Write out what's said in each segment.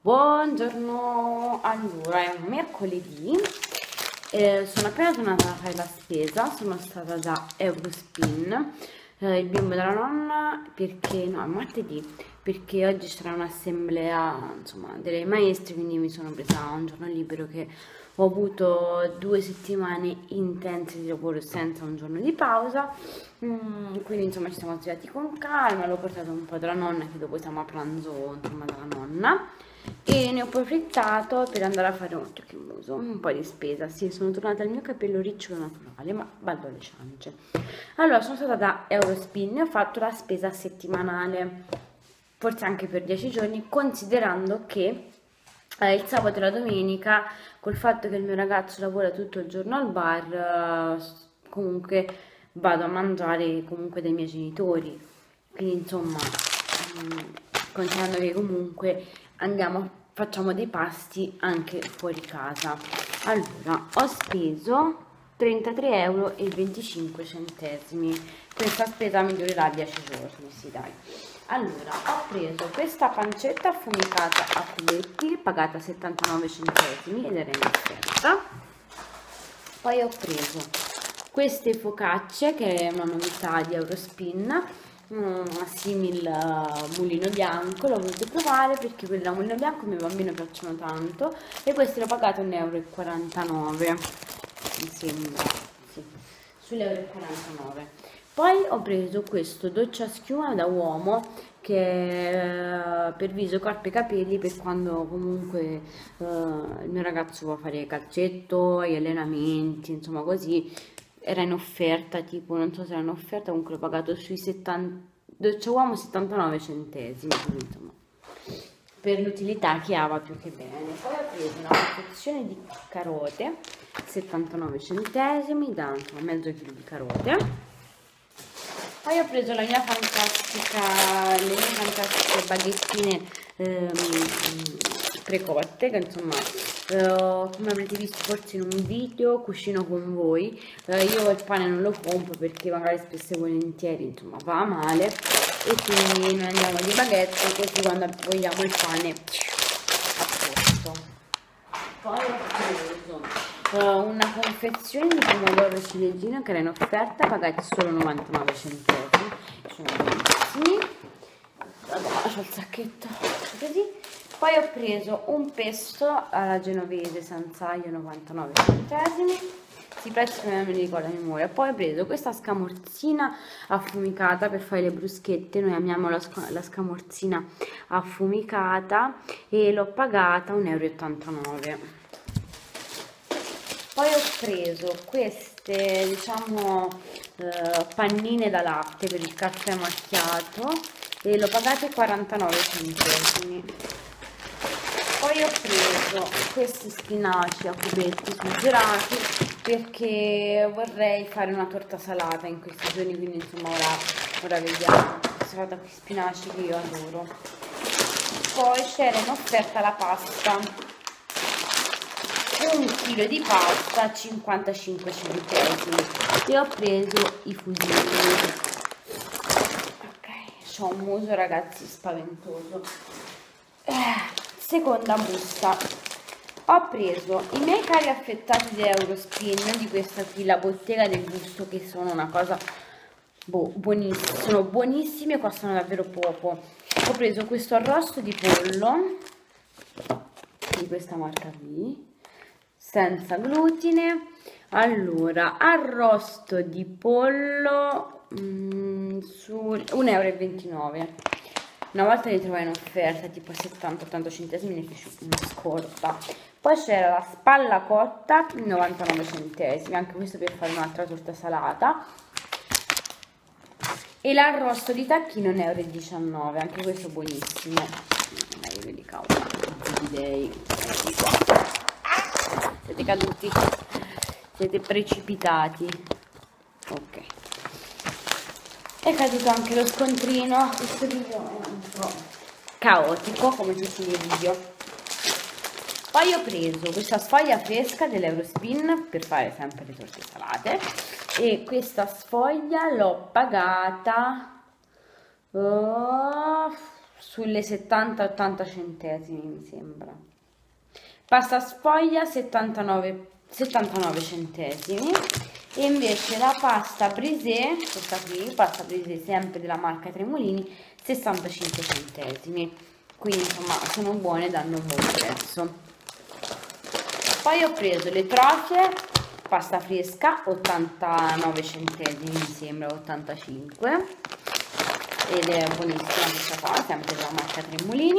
Buongiorno, allora è un mercoledì, sono appena tornata a fare la spesa, sono stata da Eurospin, il bimbo della nonna, perché no, è martedì, perché oggi c'era un'assemblea, insomma, delle maestre, quindi mi sono presa un giorno libero che ho avuto 2 settimane intense di lavoro senza un giorno di pausa. Quindi insomma ci siamo svegliati con calma, l'ho portato un po' dalla nonna, che dopo siamo a pranzo insomma dalla nonna, e ne ho approfittato per andare a fare occhio che muso, un po' di spesa. Sì, sono tornata al mio capello ricciolo naturale, ma vado alle ciance. Allora, sono stata da Eurospin e ho fatto la spesa settimanale, forse anche per 10 giorni, considerando che il sabato e la domenica, col fatto che il mio ragazzo lavora tutto il giorno al bar, comunque vado a mangiare comunque dai miei genitori. Quindi insomma, considerando che comunque facciamo dei pasti anche fuori casa. Allora, ho speso 33,25 euro. Questa spesa mi durerà 10 giorni, sì dai. Allora, ho preso questa pancetta affumicata a cubetti, pagata 79 centesimi ed era in offerta. Poi ho preso queste focacce, che è una novità di Eurospin, simil mulino bianco. L'ho voluto provare perché quelle da mulino bianco ai miei bambini piacciono tanto, e queste l'ho pagate 1,49 euro, mi sembra, sì, sull'1,49 euro. Poi ho preso questo doccia schiuma da uomo, che è per viso, corpo e capelli, per quando comunque il mio ragazzo va a fare calcetto, gli allenamenti, insomma così. Era in offerta, tipo, non so se era in offerta, comunque l'ho pagato sui 70, doccia uomo 79 centesimi, quindi insomma per l'utilità che ha va più che bene. Poi ho preso una confezione di carote, 79 centesimi, da insomma, mezzo chilo di carote. Poi ho preso le mie fantastiche baghettine precotte, che insomma, come avrete visto forse in un video, cucino con voi. Io il pane non lo compro perché magari spesso e volentieri insomma va male, e quindi noi andiamo di baguette, così quando vogliamo il pane a posto. Poi ho preso una confezione di pomodoro ciliegino che era in offerta, pagati solo 99 centesimi, sono buonissimi. Vabbè, lascio il sacchetto così. Poi ho preso un pesto alla genovese senza aglio, 99 centesimi. Si prezzi che me li ricordo a memoria. Poi ho preso questa scamorzina affumicata per fare le bruschette, noi amiamo la scamorzina affumicata, e l'ho pagata 1,89 euro. Poi ho preso queste, diciamo, pannine da latte per il caffè macchiato, e l'ho pagate 49 centesimi. Poi ho preso questi spinaci a cubetti surgelati perché vorrei fare una torta salata in questi giorni, quindi insomma ora vediamo. Salata con spinaci che io adoro. Poi c'era in offerta la pasta, un chilo di pasta 55 centesimi, e ho preso i fusilli. Ok, c'ho un muso ragazzi spaventoso. Seconda busta, ho preso i miei cari affettati di Eurospin, di questa qui, la bottega del gusto, che sono una cosa buonissima, sono buonissime e costano davvero poco. Ho preso questo arrosto di pollo di questa marca qui, senza glutine. Allora, arrosto di pollo su 1,29 euro. Una volta li trovai in offerta tipo 70-80 centesimi, ne feci una scorta. Poi c'era la spalla cotta, 99 centesimi, anche questo per fare un'altra torta salata. E l'arrosto di tacchino 1,19 euro, anche questo buonissimo. Dai, vedi cavolo, ecco qua. Siete caduti, siete precipitati. Ok, è caduto anche lo scontrino. Questo video è un po' caotico come tutti i video. Poi ho preso questa sfoglia fresca dell'Eurospin per fare sempre le torte salate, e questa sfoglia l'ho pagata sulle 70-80 centesimi mi sembra. Pasta sfoglia 79 centesimi. E invece la pasta brisée, questa qui, pasta brisée sempre della marca Tremolini, 65 centesimi. Quindi insomma sono buone, danno un buon prezzo. Poi ho preso le trofie, pasta fresca, 89 centesimi mi sembra, 85, ed è buonissima questa qua, sempre della marca Tremolini.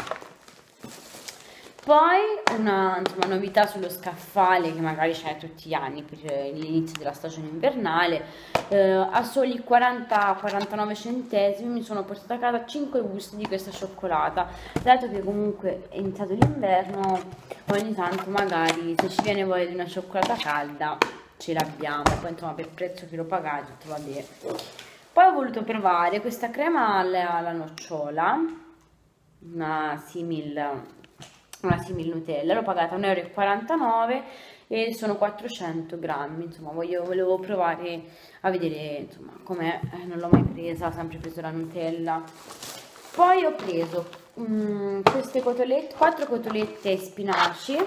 Poi una novità sullo scaffale che magari c'è tutti gli anni per l'inizio della stagione invernale, a soli 40-49 centesimi mi sono portata a casa 5 buste di questa cioccolata. Dato che comunque è iniziato l'inverno, ogni tanto magari se ci viene voglia di una cioccolata calda ce l'abbiamo, poi insomma per prezzo che lo pagate tutto va bene. Poi ho voluto provare questa crema alla nocciola, una simil Nutella, l'ho pagata 1,49 € e sono 400 grammi, insomma volevo provare a vedere insomma com'è, non l'ho mai presa, ho sempre preso la Nutella. Poi ho preso queste cotolette, 4 cotolette spinaci,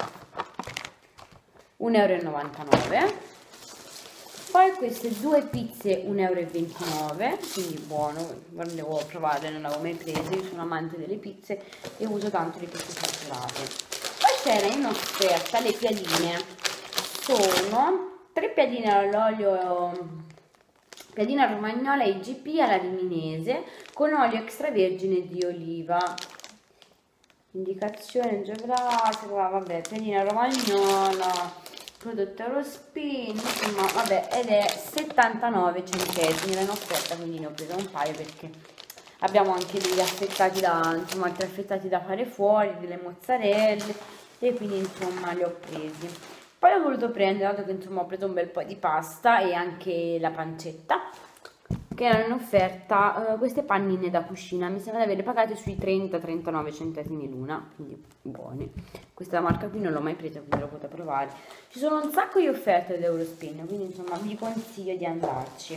1,99 €. Poi queste 2 pizze 1,29 €, quindi buono, volevo provare, non l'avevo mai prese, io sono amante delle pizze e uso tanto le pizze saturate. Poi c'era in offerta le piadine, sono 3 piadine all'olio, piadina romagnola IGP alla liminese con olio extravergine di oliva. Indicazione geografica, vabbè, piadina romagnola, prodotto Eurospin, insomma vabbè, ed è 79 centesimi, era in offerta, quindi ne ho preso un paio perché abbiamo anche degli affettati da, insomma, altri affettati da fare fuori, delle mozzarelle, e quindi insomma li ho presi. Poi ho voluto prendere, dato che insomma ho preso un bel po' di pasta e anche la pancetta che erano in offerta, queste pannine da cucina, mi sembra di averle pagate sui 30-39 centesimi l'una, quindi buone. Questa marca qui non l'ho mai presa, quindi l'ho potuta provare. Ci sono un sacco di offerte ad Eurospin, quindi insomma vi consiglio di andarci.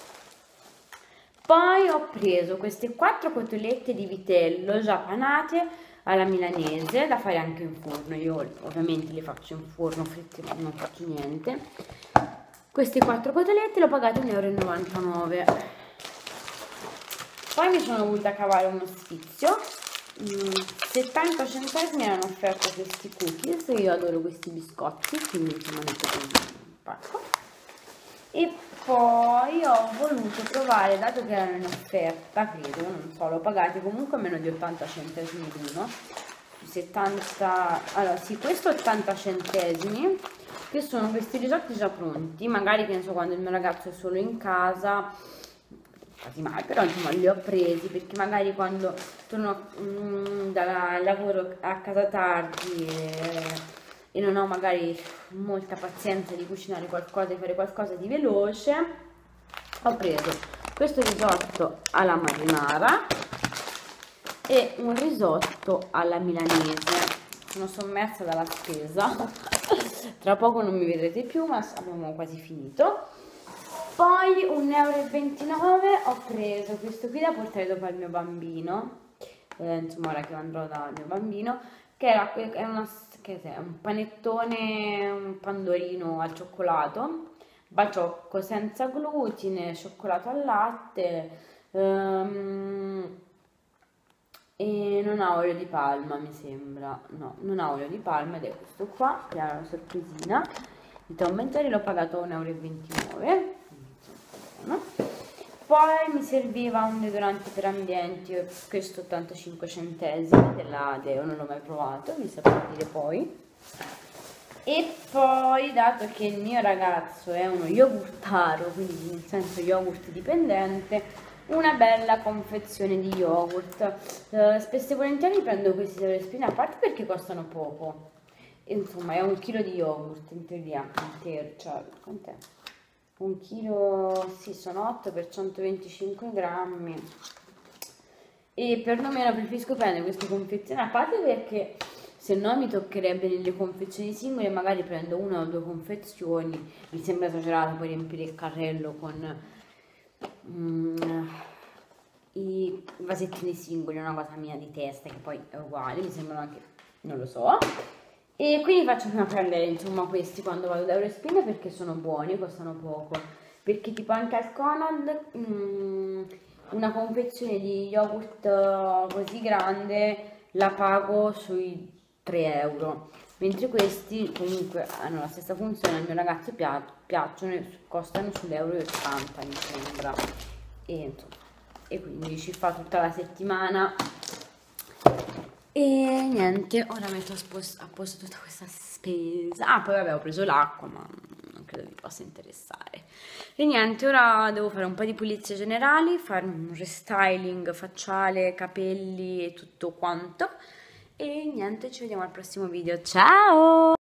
Poi ho preso queste 4 cotolette di vitello già panate alla milanese, da fare anche in forno. Io ovviamente le faccio in forno, fritte non faccio niente. Queste 4 cotolette l'ho pagate 1,99 €. Poi mi sono voluta cavare uno sfizio, 70 centesimi erano offerti questi cookies, io adoro questi biscotti, quindi insomma ne ho preso un pacco. E poi ho voluto provare, dato che erano in offerta, credo, non so, l'ho pagati comunque meno di 80 centesimi l'uno, 70, allora sì, questo 80 centesimi, che sono questi risotti già pronti, magari che ne so, quando il mio ragazzo è solo in casa, quasi mai, però insomma li ho presi perché magari quando torno dal lavoro a casa tardi e non ho magari molta pazienza di cucinare qualcosa, di fare qualcosa di veloce, ho preso questo risotto alla marinara e un risotto alla milanese. Sono sommersa dalla spesa, tra poco non mi vedrete più, ma abbiamo quasi finito. Poi 1,29 € ho preso questo qui da portare dopo al mio bambino, insomma ora che andrò dal mio bambino, che è un panettone, un pandorino al cioccolato, baciocco senza glutine, cioccolato al latte, e non ha olio di palma, mi sembra. No, non ha olio di palma, ed è questo qua, che è una sorpresina di Tom & Jerry, l'ho pagato 1,29 €. Poi mi serviva un deodorante per ambienti, questo 85 centesimi della Deo, non l'ho mai provato, vi saprò dire poi. E poi, dato che il mio ragazzo è uno yogurtaro, quindi nel senso yogurt dipendente, una bella confezione di yogurt. Spesso e volentieri prendo questi Eurospin, a parte perché costano poco, insomma è 1 chilo di yogurt in teoria intero, cioè quant'è? 1 chilo, sì, sono 8 per 125 grammi, e perlomeno preferisco prendere queste confezioni, a parte perché se no mi toccherebbe nelle confezioni singole, magari prendo 1 o 2 confezioni, mi sembra esagerato poi riempire il carrello con i vasettini singoli, è una cosa mia di testa che poi è uguale, mi sembrano anche, non lo so. E quindi faccio prima prendere insomma questi quando vado da Eurospin perché sono buoni, costano poco. Perché tipo anche al Conad una confezione di yogurt così grande la pago sui 3 euro. Mentre questi comunque hanno la stessa funzione, al mio ragazzo piacciono e costano sull'euro e 80 mi sembra. E, insomma, e quindi ci fa tutta la settimana. E niente, ora metto a posto tutta questa spesa. Ah, poi vabbè, ho preso l'acqua, ma non credo vi possa interessare. E niente, ora devo fare un po' di pulizie generali, fare un restyling facciale, capelli e tutto quanto. E niente, ci vediamo al prossimo video. Ciao!